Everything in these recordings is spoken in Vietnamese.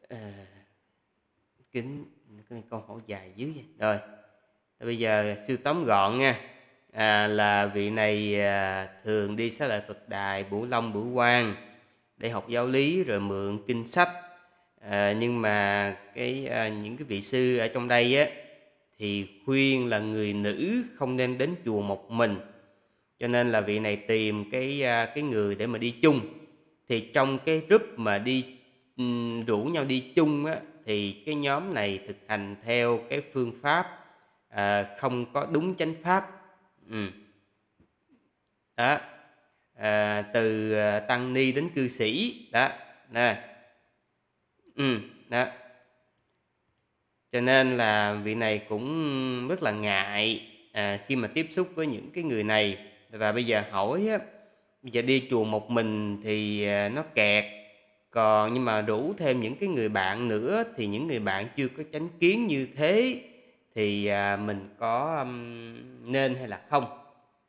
Ờ, kính cái câu hỏi dài dữ vậy. Rồi, bây giờ sư tóm gọn nha. Là vị này thường đi Xá Lợi Phật Đài, Bửu Long, Bửu Quan để học giáo lý rồi mượn kinh sách. Nhưng mà những cái vị sư ở trong đây á thì khuyên là người nữ không nên đến chùa một mình, cho nên là vị này tìm cái người để mà đi chung. Thì trong cái group mà rủ nhau đi chung á, thì cái nhóm này thực hành theo cái phương pháp không có đúng chánh pháp. Đó, từ tăng ni đến cư sĩ đó nè. Đó, cho nên là vị này cũng rất là ngại khi mà tiếp xúc với những cái người này. Và bây giờ hỏi á, bây giờ đi chùa một mình thì nó kẹt, còn nhưng mà rủ thêm những cái người bạn nữa thì những người bạn chưa có chánh kiến như thế thì mình có nên hay là không?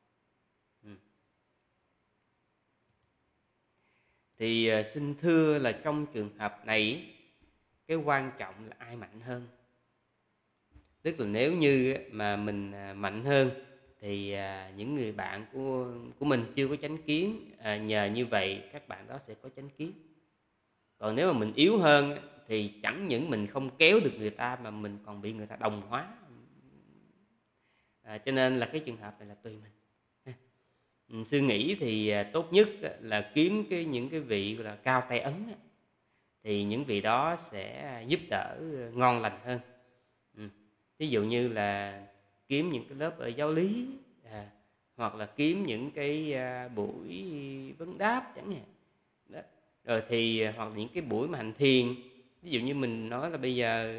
Thì xin thưa là trong trường hợp này, cái quan trọng là ai mạnh hơn. Tức là nếu như mà mình mạnh hơn thì những người bạn của mình chưa có chánh kiến, nhờ như vậy các bạn đó sẽ có chánh kiến. Còn nếu mà mình yếu hơn thì chẳng những mình không kéo được người ta mà mình còn bị người ta đồng hóa. Cho nên là cái trường hợp này là tùy mình. Sư nghĩ thì tốt nhất là kiếm những cái vị gọi là cao tay ấn, thì những vị đó sẽ giúp đỡ ngon lành hơn. Ví dụ như là kiếm những cái lớp ở giáo lý, hoặc là kiếm những cái buổi vấn đáp chẳng hạn đó. Rồi thì hoặc là những cái buổi mà hành thiền. Ví dụ như mình nói là bây giờ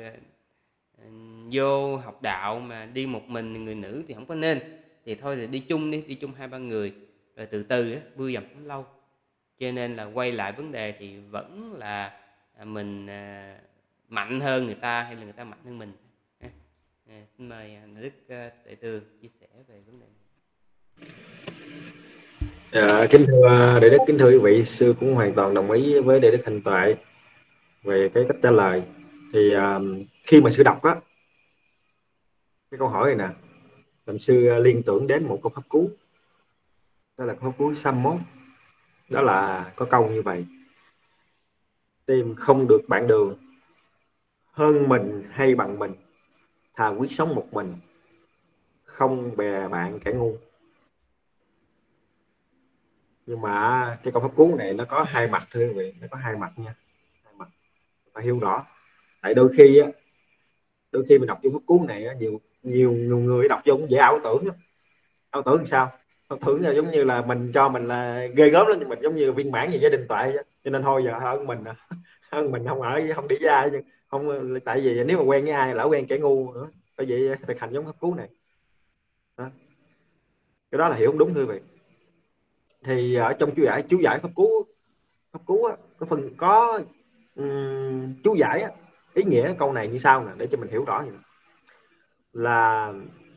vô học đạo mà đi một mình người nữ thì không có nên, thì thôi thì đi chung đi chung 2-3 người rồi từ từ mưa dầm thấm lâu. Cho nên là quay lại vấn đề thì vẫn là mình mạnh hơn người ta hay là người ta mạnh hơn mình. Xin mời Đức Đại Tường chia sẻ về vấn đề này. Kính thưa Đại Đức, kính thưa quý vị, sư cũng hoàn toàn đồng ý với Đại Đức Hành Tuệ về cái cách trả lời. Thì khi mà sư đọc á cái câu hỏi này nè, làm sư liên tưởng đến một câu pháp cú, đó là câu pháp cú Sám Mốt. Đó là có câu như vậy: tìm không được bạn đường, hơn mình hay bằng mình, thà quyết sống một mình, không bè bạn kẻ ngu. Nhưng mà cái câu pháp cú này nó có hai mặt thưa quý vị, nó có hai mặt nha, hai mặt phải hiểu rõ. Tại đôi khi mình đọc trong pháp cú này nhiều người đọc vô cũng dễ ảo tưởng lắm. Ảo tưởng sao? Ảo tưởng là giống như là mình cho mình là ghê gớm lắm, nhưng mình giống như viên mãn về gia đình tuệ chứ. Cho nên thôi giờ hơn mình không ở không đi với ai chứ. Không, tại vì nếu mà quen với ai lỡ quen kẻ ngu nữa. Bởi vậy thực hành giống pháp cú này đó. Cái đó là hiểu không đúng thưa quý vị. Thì ở trong chú giải pháp cú á, chú giải á, ý nghĩa câu này như sau nè, để cho mình hiểu rõ vậy. Là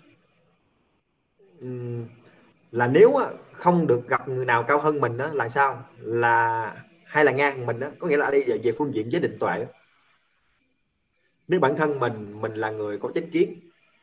là nếu không được gặp người nào cao hơn mình đó, là sao, là hay là ngang mình đó, có nghĩa là đi về phương diện giới định tuệ. Nếu bản thân mình là người có chánh kiến,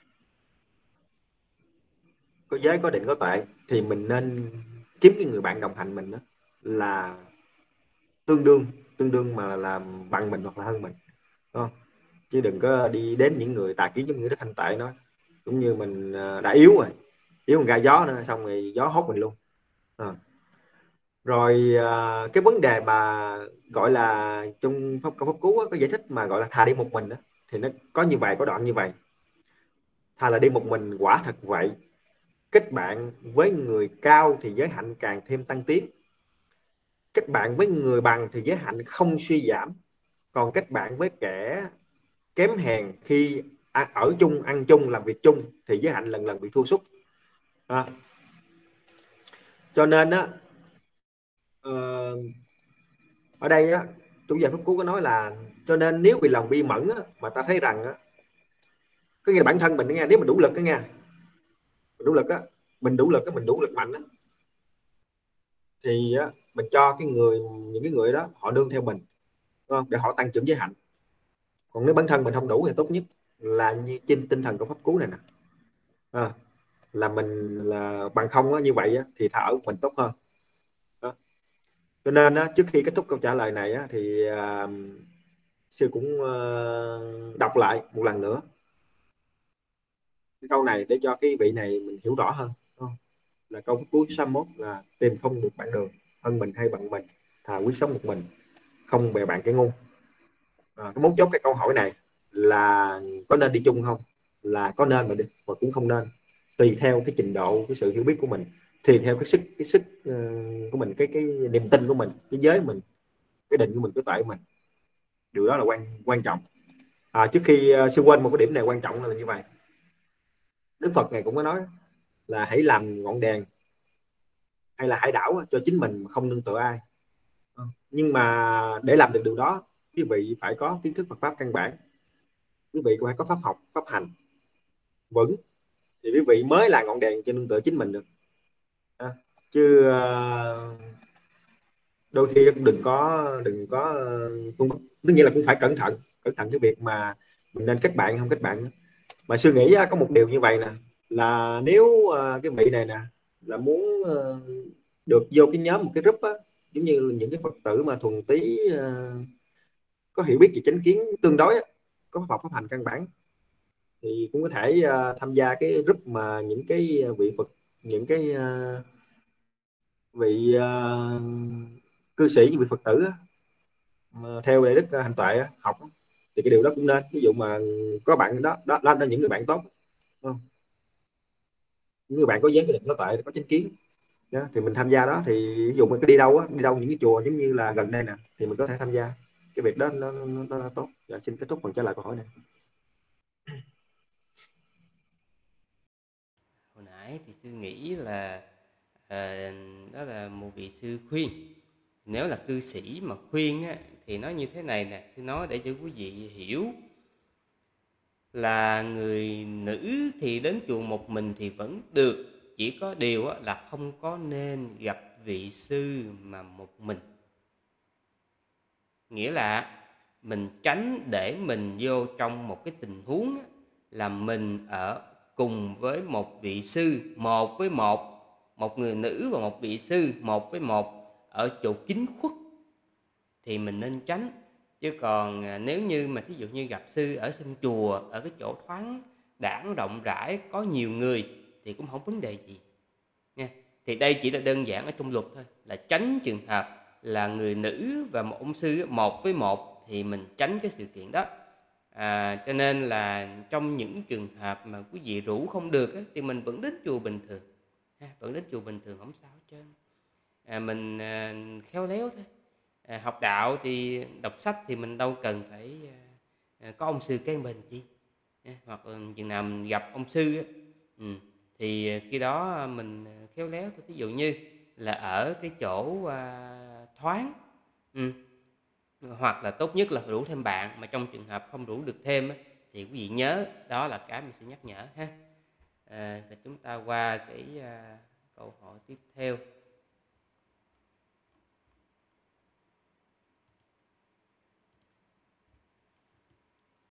có giới, có định, có tuệ, thì mình nên kiếm cái người bạn đồng hành mình đó là tương đương mà là bằng mình hoặc là hơn mình, đúng không? Chứ đừng có đi đến những người tà kiến giống như Đức Thanh Tệ nói, cũng như mình đã yếu còn gai gió nữa, xong rồi gió hốt mình luôn. Rồi cái vấn đề mà gọi là trong câu pháp cú có giải thích mà gọi là thà đi một mình đó, thì nó có như vậy, có đoạn như vậy: thà là đi một mình quả thật vậy, kết bạn với người cao thì giới hạnh càng thêm tăng tiến, kết bạn với người bằng thì giới hạnh không suy giảm, còn kết bạn với kẻ kém hèn khi ở chung, ăn chung, làm việc chung thì giới hạnh lần lần bị thua sút. Cho nên á, ở đây á, chủ giải pháp cú có nói là cho nên nếu vì lòng bi mẫn á, mà ta thấy rằng á, có nghĩa là bản thân mình nghe, nếu mình đủ lực đó nghe, mình đủ lực mình đủ lực mạnh á, thì á, mình cho những cái người đó họ nương theo mình, đúng không? Để họ tăng trưởng giới hạnh. Còn nếu bản thân mình không đủ thì tốt nhất là như trên tinh thần của pháp cú này nè, là mình là bằng không á, như vậy á, thì thở của mình tốt hơn đó. Cho nên á, trước khi kết thúc câu trả lời này á, thì sư cũng đọc lại một lần nữa cái câu này để cho cái vị này mình hiểu rõ hơn, đúng không? Là câu cuối 61 là tìm không được bạn đường, thân mình hay bằng mình, thà quyết sống một mình, không bè bạn cái ngu. Cái mấu chốt cái câu hỏi này là có nên đi chung không, là có nên mà đi, và cũng không nên, tùy theo cái trình độ, cái sự hiểu biết của mình, tùy theo cái sức của mình, cái niềm tin của mình, cái giới của mình, cái định của mình, cái tuệ của mình. Điều đó là quan trọng. Trước khi sư quên một cái điểm này quan trọng là như vậy. Đức Phật này cũng có nói là hãy làm ngọn đèn hay là hải đảo cho chính mình mà không nương tựa ai. Nhưng mà để làm được điều đó, quý vị phải có kiến thức Phật pháp căn bản, quý vị cũng phải có pháp học, pháp hành vững, thì quý vị mới là ngọn đèn cho nương tựa chính mình được. Chứ đôi khi đừng có cũng, tất nhiên là cũng phải cẩn thận cái việc mà mình nên kết bạn không kết bạn. Mà sư nghĩ có một điều như vậy nè, là nếu cái vị này nè là muốn được vô cái nhóm, một cái group á, giống như những cái Phật tử mà thuần túy có hiểu biết về chánh kiến tương đối á, có pháp học pháp hành căn bản, thì cũng có thể tham gia cái group mà những cái vị Phật, những cái vị cư sĩ, vị Phật tử á, mà theo đại đức hành tuệ á, học á, thì cái điều đó cũng nên. Ví dụ mà có bạn đó là những người bạn tốt, đúng không? Những người bạn có giới cái định có tuệ, có chánh kiến đó, thì mình tham gia đó. Thì ví dụ mình có đi đâu á, đi đâu những cái chùa giống như là gần đây nè, thì mình có thể tham gia cái việc đó, nó tốt. Dạ, xin kết thúc phần trả lời câu hỏi này. Hồi nãy thì sư nghĩ là đó là một vị sư khuyên. Nếu là cư sĩ mà khuyên á, thì nói như thế này nè, sư nói để cho quý vị hiểu là người nữ thì đến chùa một mình thì vẫn được, chỉ có điều là không có nên gặp vị sư mà một mình. Nghĩa là mình tránh để mình vô trong một cái tình huống là mình ở cùng với một vị sư, một với một người nữ và một vị sư một với một ở chỗ kín khuất, thì mình nên tránh. Chứ còn nếu như mà thí dụ như gặp sư ở sân chùa, ở cái chỗ thoáng đãng rộng rãi có nhiều người thì cũng không vấn đề gì nha. Thì đây chỉ là đơn giản ở trong luật thôi, là tránh trường hợp là người nữ và một ông sư một với một, thì mình tránh cái sự kiện đó. Cho nên là trong những trường hợp mà quý vị rủ không được thì mình vẫn đến chùa bình thường, vẫn đến chùa bình thường không sao hết trơn. Mình khéo léo thôi. Học đạo thì đọc sách thì mình đâu cần phải có ông sư kế bên chi. Hoặc là chừng nào mình gặp ông sư thì khi đó mình khéo léo thôi. Ví dụ như là ở cái chỗ thoáng, hoặc là tốt nhất là rủ thêm bạn. Mà trong trường hợp không rủ được thêm thì quý vị nhớ, đó là cái mình sẽ nhắc nhở ha. Thì chúng ta qua cái câu hỏi tiếp theo.